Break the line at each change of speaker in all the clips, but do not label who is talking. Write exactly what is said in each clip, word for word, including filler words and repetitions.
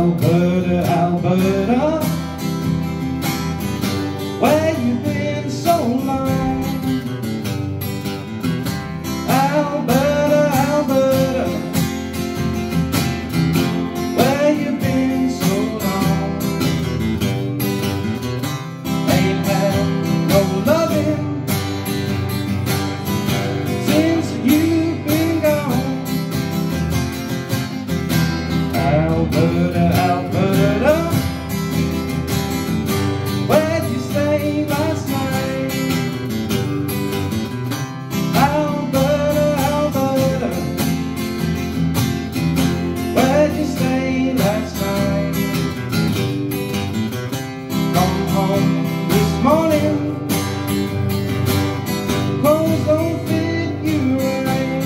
Alberta, Alberta, where you been so long? Alberta, Alberta, where you been so long? Ain't had no loving since you've been gone. Alberta, Alberta, where'd you stay last night? Alberta, Alberta, where'd you stay last night? Come home this morning, clothes don't fit you right.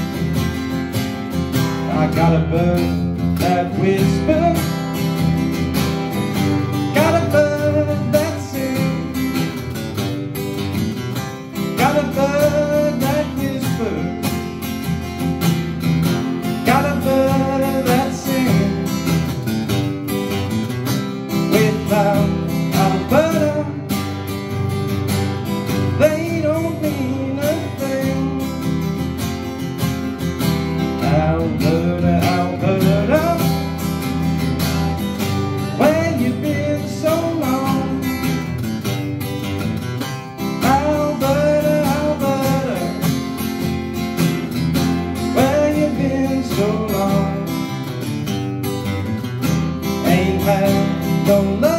I got a bird that whisper, got a bird that sings, got a bird that whispers, got a bird that sings. Without Alberta, they don't mean a thing. Alberta, Alberta, where you been so long? Alberta, Alberta, where you been so long? Ain't had no love